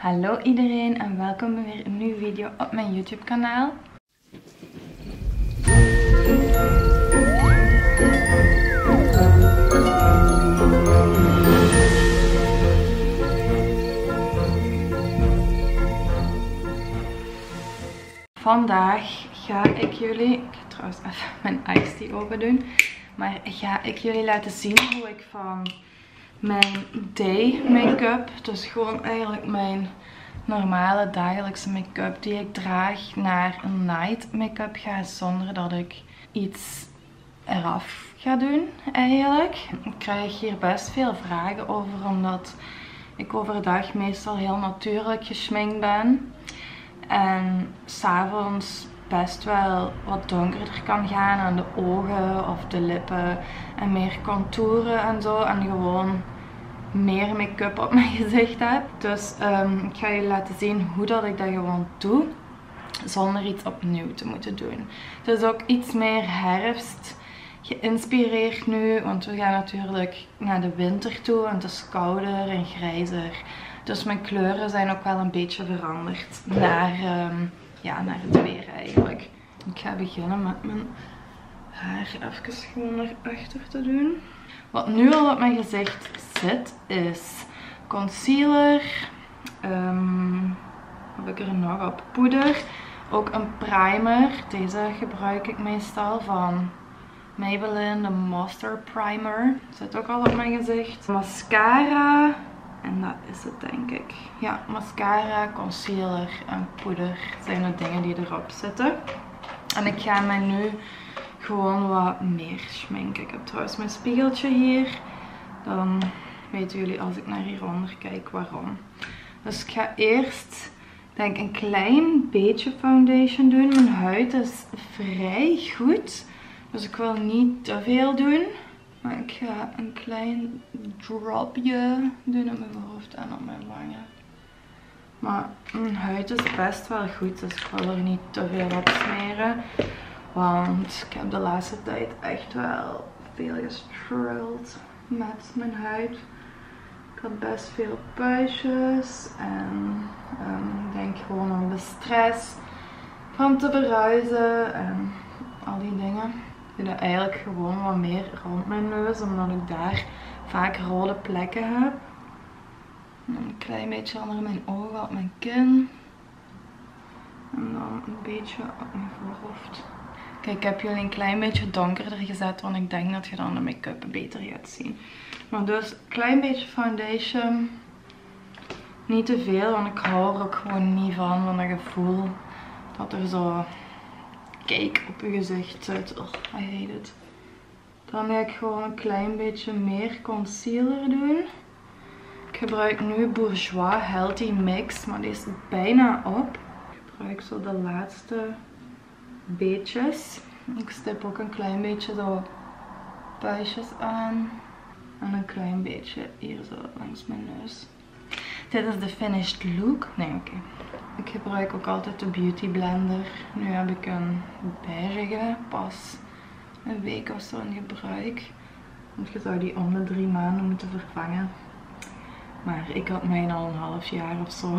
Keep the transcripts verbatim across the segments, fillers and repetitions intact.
Hallo iedereen en welkom bij weer een nieuwe video op mijn YouTube kanaal. Vandaag ga ik jullie, ik ga trouwens even mijn iced tea open doen, maar ga ik jullie laten zien hoe ik van mijn day make-up, dus gewoon eigenlijk mijn normale dagelijkse make-up die ik draag, naar een night make-up ga zonder dat ik iets eraf ga doen eigenlijk. Ik krijg hier best veel vragen over, omdat ik overdag meestal heel natuurlijk geschminkt ben en 's avonds best wel wat donkerder kan gaan aan de ogen of de lippen en meer contouren en zo, en gewoon meer make-up op mijn gezicht heb. Dus um, ik ga jullie laten zien hoe dat ik dat gewoon doe zonder iets opnieuw te moeten doen. Het is ook iets meer herfst geïnspireerd nu, want we gaan natuurlijk naar de winter toe en het is kouder en grijzer. Dus mijn kleuren zijn ook wel een beetje veranderd naar, um, ja, naar het weer eigenlijk. Ik ga beginnen met mijn haar even gewoon naar achter te doen. Wat nu al op mijn gezicht zit is concealer. Um, wat heb ik er nog op? Poeder. Ook een primer. Deze gebruik ik meestal van Maybelline, de Master Primer. Zit ook al op mijn gezicht. Mascara. En dat is het denk ik. Ja, mascara, concealer en poeder zijn de dingen die erop zitten. En ik ga mij nu gewoon wat meer schminken. Ik heb trouwens mijn spiegeltje hier. Dan weten jullie als ik naar hieronder kijk waarom. Dus ik ga eerst denk ik een klein beetje foundation doen. Mijn huid is vrij goed. Dus ik wil niet te veel doen. Maar ik ga een klein dropje doen op mijn hoofd en op mijn wangen. Maar mijn huid is best wel goed, dus ik wil er niet te veel op smeren. Want ik heb de laatste tijd echt wel veel gestruggeld met mijn huid. Ik had best veel puistjes en um, ik denk gewoon om de stress van te verhuizen en al die dingen. Ik doe eigenlijk gewoon wat meer rond mijn neus, omdat ik daar vaak rode plekken heb. En dan een klein beetje onder mijn ogen, op mijn kin. En dan een beetje op mijn voorhoofd. Kijk, ik heb jullie een klein beetje donkerder gezet, want ik denk dat je dan de make-up beter gaat zien. Maar dus een klein beetje foundation. Niet te veel, want ik hou er ook gewoon niet van, van dat gevoel dat er zo cake op je gezicht zit. Oh, I hate it. Dan ga ik gewoon een klein beetje meer concealer doen. Ik gebruik nu Bourjois Healthy Mix, maar die is bijna op. Ik gebruik zo de laatste beetjes. Ik stip ook een klein beetje zo puistjes aan. En een klein beetje hier zo langs mijn neus. Dit is de finished look. Nee, oké. Okay. Ik gebruik ook altijd de Beauty Blender. Nu heb ik een beige, pas een week of zo in gebruik. Want je zou die om de drie maanden moeten vervangen. Maar ik had mijn al een half jaar of zo.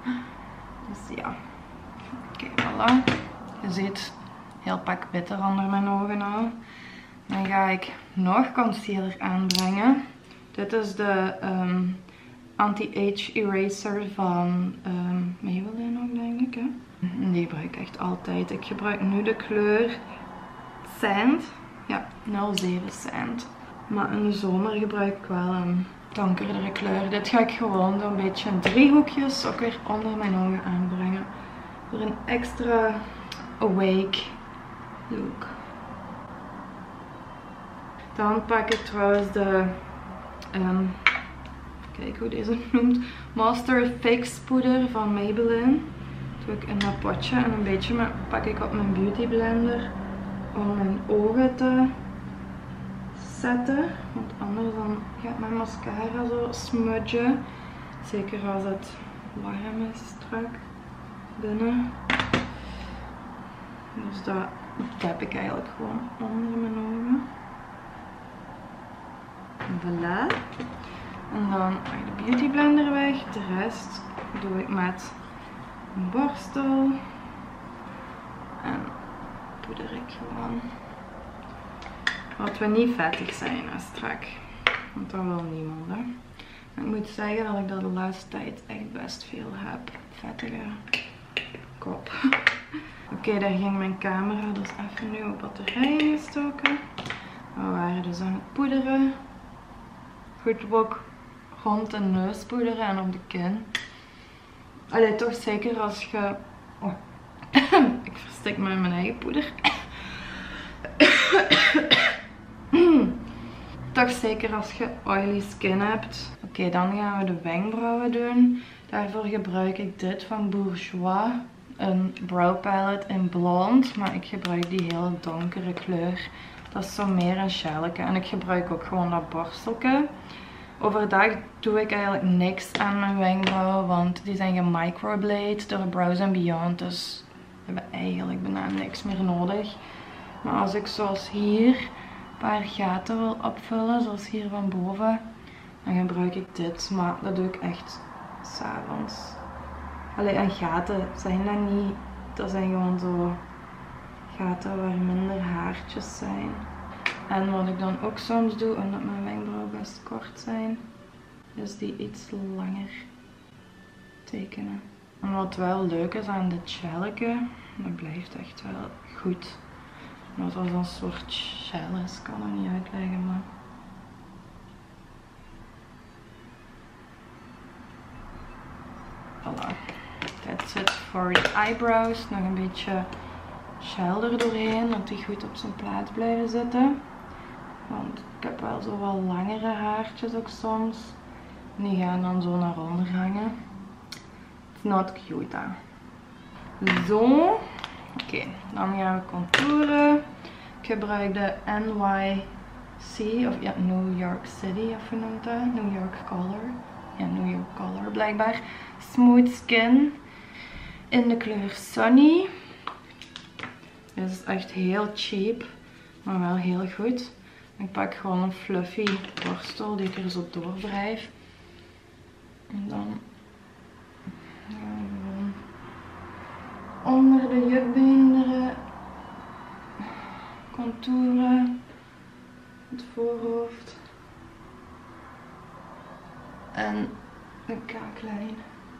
Dus ja. Oké, okay, voilà. Je ziet heel pak bitter onder mijn ogen al. Dan ga ik nog concealer aanbrengen. Dit is de um, Anti-Age Eraser van um, Maybelline ook, denk ik. Hè? Die gebruik ik echt altijd. Ik gebruik nu de kleur Sand. Ja, nul zeven Sand. Maar in de zomer gebruik ik wel een donkerdere kleur. Dit ga ik gewoon zo'n beetje in driehoekjes ook weer onder mijn ogen aanbrengen. Voor een extra awake look. Dan pak ik trouwens de, um, kijk hoe deze noemt, Master Fix poeder van Maybelline. Doe ik in dat potje en een beetje met, pak ik op mijn Beauty Blender om mijn ogen te zetten. Want anders dan gaat mijn mascara zo smudgen. Zeker als het warm is strak binnen. Dus dat heb ik eigenlijk gewoon onder mijn ogen. Voilà. En dan pak ik de Beauty Blender weg. De rest doe ik met een borstel. En poeder ik gewoon. Wat we niet vettig zijn hè, strak. Want dat wil niemand hè. Ik moet zeggen dat ik dat de laatste tijd echt best veel heb. Vettige kop. Oké, okay, daar ging mijn camera dus even nu op batterij ingestoken. We waren dus aan het poederen. Goed ook rond de neus poederen en op de kin. Allee, toch zeker als je... Oh. Ik verstik me in mijn eigen poeder. Toch zeker als je oily skin hebt. Oké, okay, dan gaan we de wenkbrauwen doen. Daarvoor gebruik ik dit van Bourjois. Een brow palette in blond. Maar ik gebruik die hele donkere kleur. Dat is zo meer een shelleke. En ik gebruik ook gewoon dat borstelke. Overdag doe ik eigenlijk niks aan mijn wenkbrauwen. Want die zijn gemicroblade door Brows and Beyond. Dus we hebben eigenlijk bijna niks meer nodig. Maar als ik zoals hier een paar gaten wil opvullen. Zoals hier van boven. Dan gebruik ik dit. Maar dat doe ik echt 's avonds. Allee, en gaten zijn dat niet. Dat zijn gewoon zo gaten waar minder haartjes zijn. En wat ik dan ook soms doe, omdat mijn wenkbrauwen best kort zijn, is die iets langer tekenen. En wat wel leuk is aan dit shelleke, dat blijft echt wel goed. Wat als een soort shell is, kan ik niet uitleggen, maar... Voilà. That's it for the eyebrows. Nog een beetje shell er doorheen, dat die goed op zijn plaats blijven zitten. Want ik heb wel zo wel langere haartjes ook soms. En die gaan dan zo naar onder hangen. It's not cute hè. Zo. Oké, okay, dan gaan we contouren. Ik gebruik de N Y C, of ja, New York City, of hoe noemt dat? New York Color. Ja, New York Color blijkbaar. Smooth Skin. In de kleur Sunny. Dit is echt heel cheap, maar wel heel goed. Ik pak gewoon een fluffy borstel die ik er zo doorwrijf. En dan gaan we gewoon onder de jukbeenderen contouren. Het voorhoofd. En de kaaklijn.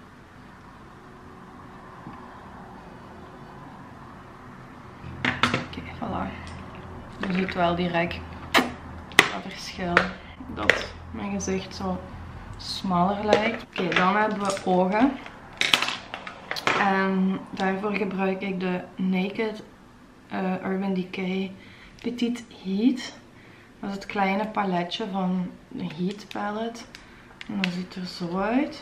Oké, okay, voilà. Je ziet wel direct dat verschil. Dat mijn gezicht zo smaller lijkt. Oké, okay, dan hebben we ogen. En daarvoor gebruik ik de Naked uh, Urban Decay Petite Heat. Dat is het kleine paletje van de Heat palette. En dat ziet er zo uit.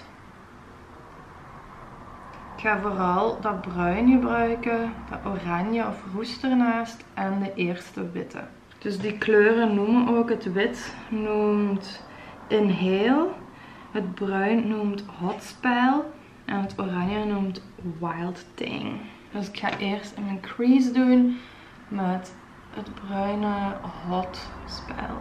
Ik ga vooral dat bruin gebruiken, dat oranje of roest ernaast en de eerste witte. Dus die kleuren noemen ook, het wit noemt Inhale, het bruin noemt Hot Spell en het oranje noemt Wild Thing. Dus ik ga eerst in mijn crease doen met het bruine Hot Spell.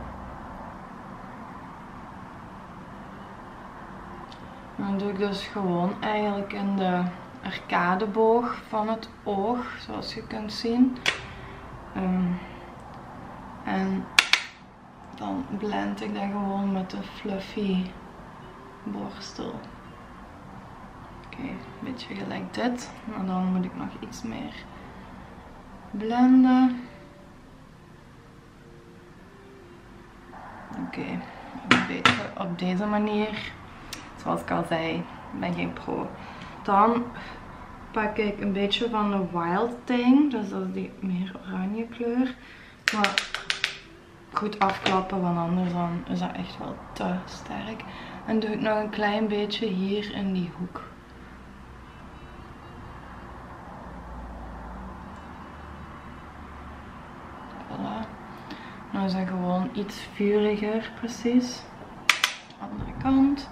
Dan doe ik dus gewoon eigenlijk in de arcadeboog van het oog, zoals je kunt zien. Um, en dan blend ik dat gewoon met de fluffy borstel. Oké, okay, een beetje gelijk dit. Maar dan moet ik nog iets meer blenden. Oké, okay, een beetje op deze manier. Zoals ik al zei, ik ben geen pro. Dan pak ik een beetje van de Wild Thing. Dus dat is die meer oranje kleur. Maar goed afklappen, want anders dan is dat echt wel te sterk. En doe ik nog een klein beetje hier in die hoek. Voilà. Nou is dat gewoon iets vuriger precies. Andere kant.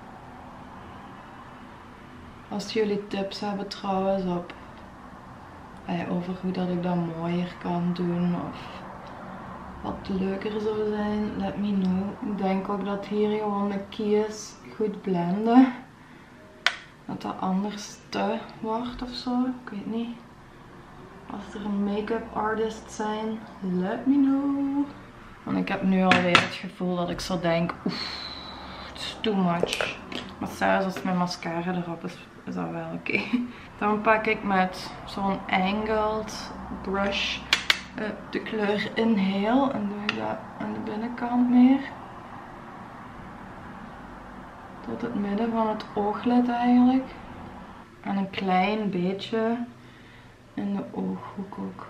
Als jullie tips hebben trouwens op eh, over hoe dat ik dat mooier kan doen of wat leuker zou zijn, let me know. Ik denk ook dat hier gewoon de kies goed blenden. dat dat anders te wordt of zo. Ik weet niet. Als er een make-up artist zijn, let me know. Want ik heb nu alweer het gevoel dat ik zo denk, oef, it's too much. Maar zelfs als mijn mascara erop is, is dat wel oké. Okay. Dan pak ik met zo'n angled brush uh, de kleur Inhale en doe ik dat aan de binnenkant meer. Tot het midden van het ooglid eigenlijk. En een klein beetje in de ooghoek ook.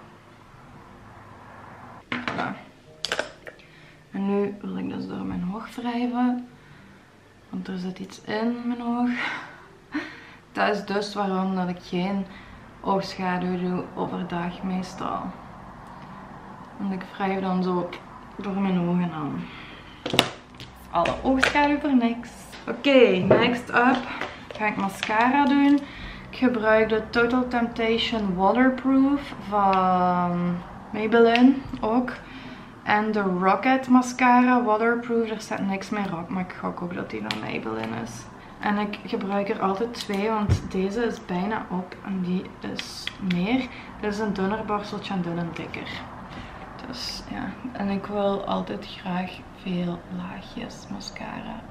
Voilà. En nu wil ik dus door mijn oog wrijven. Want er zit iets in mijn oog. Dat is dus waarom dat ik geen oogschaduw doe overdag meestal. Want ik wrijf dan zo door mijn ogen aan. Alle oogschaduw voor niks. Oké, okay, next up ga ik mascara doen. Ik gebruik de Total Temptation Waterproof van Maybelline ook. En de Rocket Mascara Waterproof. Er staat niks meer op, maar ik gok ook dat die van Maybelline is. En ik gebruik er altijd twee, want deze is bijna op en die is meer. Dit is een dunner borsteltje en dit een dikker. Dus ja, en ik wil altijd graag veel laagjes mascara.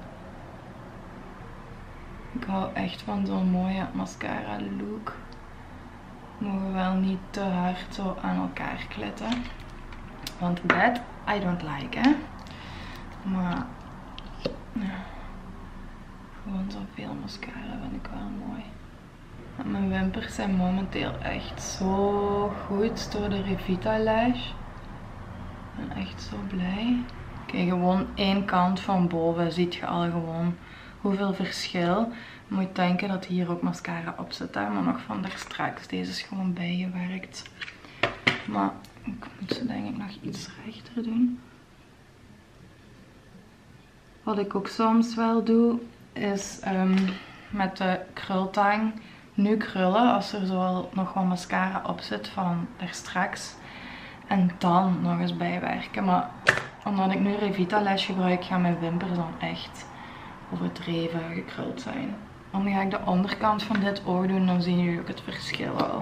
Ik hou echt van zo'n mooie mascara look. Mogen wel niet te hard zo aan elkaar klitten. Want that I don't like, hè. Maar ja, gewoon zoveel mascara vind ik wel mooi. En mijn wimpers zijn momenteel echt zo goed door de Revita Lash. Ik ben echt zo blij. Kijk, gewoon één kant van boven ziet je al gewoon hoeveel verschil. Je moet denken dat hier ook mascara op zit, hè? Maar nog van daar straks. Deze is gewoon bijgewerkt. Maar ik moet ze denk ik nog iets rechter doen. Wat ik ook soms wel doe, is um, met de krultang nu krullen als er zo nog wat mascara op zit van daar straks. En dan nog eens bijwerken. Maar omdat ik nu Revita Lash gebruik, gaan mijn wimpers dan echt overdreven gekruld zijn. Dan ga ik de onderkant van dit oog doen, dan zien jullie ook het verschil al.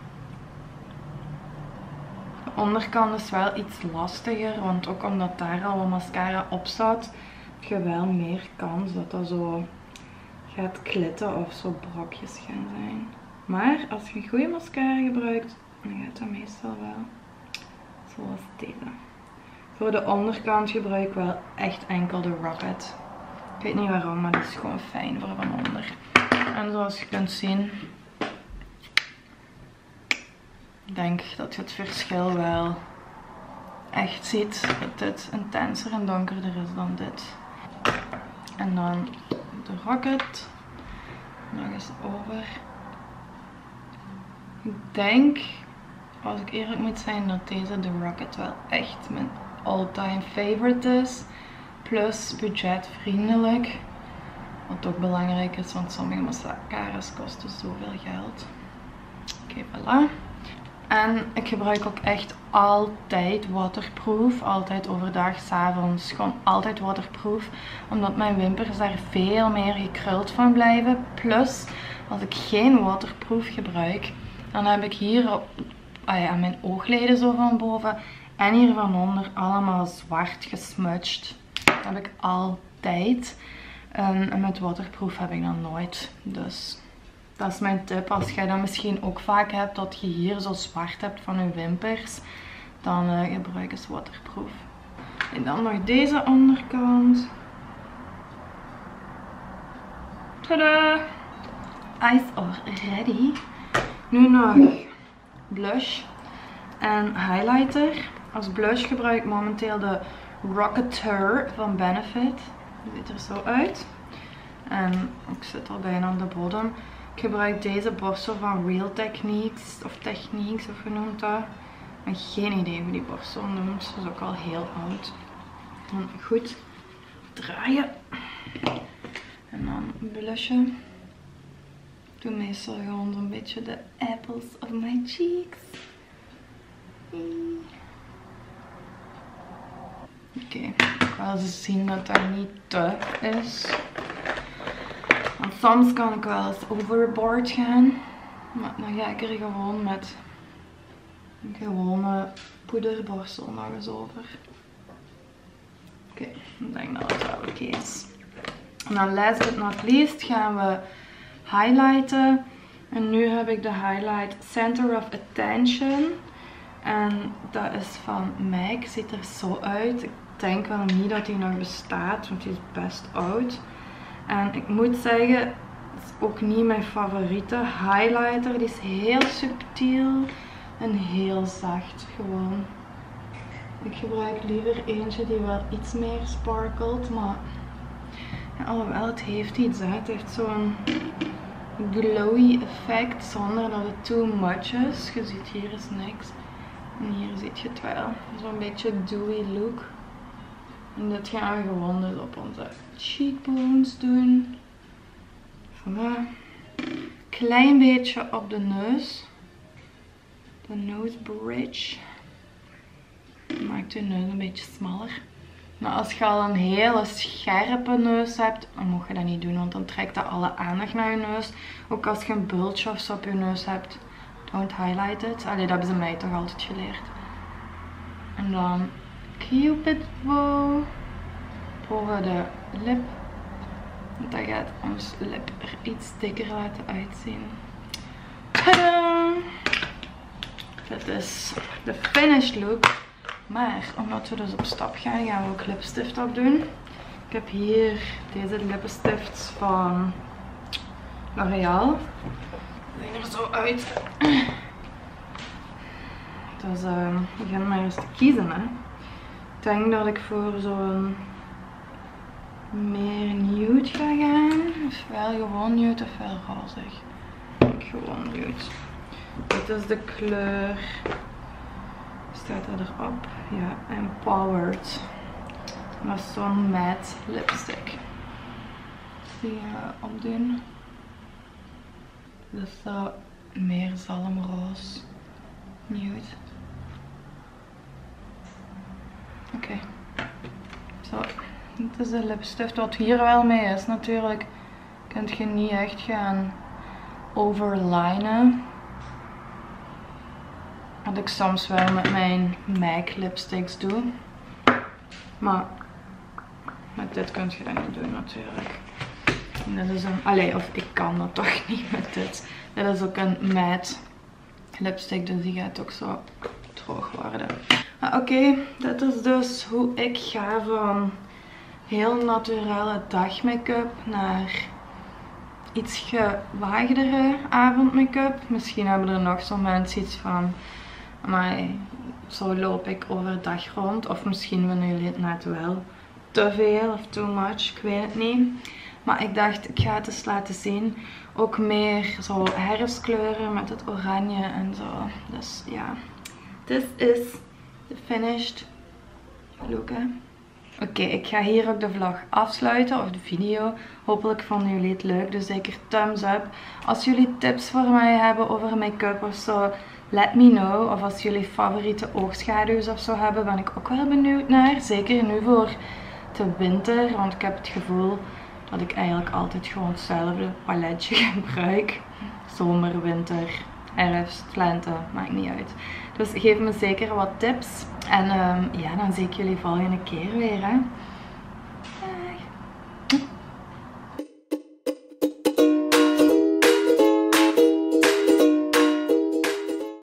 De onderkant is wel iets lastiger, want ook omdat daar al wat mascara op staat, heb je wel meer kans dat dat zo gaat klitten of zo brokjes gaan zijn. Maar als je een goede mascara gebruikt, dan gaat dat meestal wel. Zoals deze. Voor de onderkant gebruik ik wel echt enkel de Rocket. Ik weet niet waarom, maar die is gewoon fijn voor van onder. En zoals je kunt zien, ik denk dat je het verschil wel echt ziet. Dat dit intenser en donkerder is dan dit. En dan de Rocket. Nog eens over. Ik denk, als ik eerlijk moet zijn, dat deze de Rocket wel echt mijn all-time favorite is. Plus budgetvriendelijk. Wat ook belangrijk is, want sommige mascara's kosten zoveel geld. Oké, okay, voilà. En ik gebruik ook echt altijd waterproof. Altijd overdag, 's avonds. Gewoon altijd waterproof. Omdat mijn wimpers daar veel meer gekruld van blijven. Plus, als ik geen waterproof gebruik, dan heb ik hier op, ah ja, mijn oogleden zo van boven en hier van onder allemaal zwart gesmudged. Dat heb ik altijd. Um, en met waterproof heb ik dat nooit. Dus dat is mijn tip. Als jij dat misschien ook vaak hebt, dat je hier zo zwart hebt van je wimpers, dan uh, gebruik eens waterproof. En dan nog deze onderkant. Tada! Eyes are ready. Nu nog blush en highlighter. Als blush gebruik ik momenteel de Rocketeur van Benefit. Die ziet er zo uit. En ik zit al bijna aan de bodem. Ik gebruik deze borstel van Real Techniques. Of Techniques, of genoemd dat. Ik heb geen idee hoe die borstel noemt. Ze is ook al heel oud. Dan goed draaien. En dan blushen. Ik doe meestal gewoon zo'n beetje de apples of my cheeks. Oké, okay. Ik wil eens zien dat dat niet te is. Want soms kan ik wel eens overboard gaan. Maar dan ga ik er gewoon met een gewone poederborstel nog eens over. Oké, okay, ik denk dat het wel oké okay is. En dan last but not least gaan we highlighten. En nu heb ik de highlight Center of Attention. En dat is van MAC. Ziet er zo uit. Ik denk wel niet dat die nog bestaat, want die is best oud. En ik moet zeggen, het is ook niet mijn favoriete highlighter. Die is heel subtiel en heel zacht gewoon. Ik gebruik liever eentje die wel iets meer sparkelt, maar ja, alhoewel het heeft iets, hè. Het heeft zo'n glowy effect zonder dat het too much is. Je ziet hier is niks en hier ziet je het wel. Zo'n beetje dewy look. En dit gaan we gewoon dus op onze cheekbones doen. Voilà. Klein beetje op de neus. De nose bridge. Maakt je neus een beetje smaller. Maar als je al een hele scherpe neus hebt, dan mag je dat niet doen, want dan trekt dat alle aandacht naar je neus. Ook als je een bultje of zo op je neus hebt, don't highlight it. Allee, dat hebben ze mij toch altijd geleerd. En dan Cupid bow boven de lip. Dat gaat ons lip er iets dikker laten uitzien. Tadaa! Dit is de finished look. Maar omdat we dus op stap gaan, gaan we ook lipstift opdoen. Ik heb hier deze lippenstift van L'Oréal. Die zien er zo uit. Dus uh, we gaan maar eens te kiezen. Hè. Ik denk dat ik voor zo'n meer nude ga gaan. Ofwel gewoon nude ofwel rozig. Ik gewoon nude. Dit is de kleur. Staat er erop? Ja, Empowered. Dat is zo'n matte lipstick. Die gaan we opdoen. Dat is zo meer zalmroos. Nude. Oké. Okay. Zo. Dit is de lipstift. Wat hier wel mee is natuurlijk. Kunt je niet echt gaan overlinen. Wat ik soms wel met mijn MAC lipsticks doe. Maar met dit kun je dat niet doen natuurlijk. En dit is een, allee, of ik kan dat toch niet met dit. Dit is ook een matte lipstick, dus die gaat ook zo droog worden. Oké, okay, dit is dus hoe ik ga van heel naturele dagmake-up naar iets gewaagdere avondmake-up. Misschien hebben er nog zo mensen iets van, maar zo loop ik overdag rond. Of misschien vinden jullie het net wel te veel of too much, ik weet het niet. Maar ik dacht, ik ga het eens laten zien. Ook meer zo herfstkleuren met het oranje en zo. Dus ja, dit is de finished look. Oké, okay, ik ga hier ook de vlog afsluiten, of de video. Hopelijk vonden jullie het leuk, dus zeker thumbs up. Als jullie tips voor mij hebben over make-up of zo, let me know. Of als jullie favoriete oogschaduws of zo hebben, ben ik ook wel benieuwd naar. Zeker nu voor de winter, want ik heb het gevoel dat ik eigenlijk altijd gewoon hetzelfde paletje gebruik. Zomer, winter, herfst, lente, maakt niet uit. Dus geef me zeker wat tips. En um, ja, dan zie ik jullie volgende keer weer. Hè.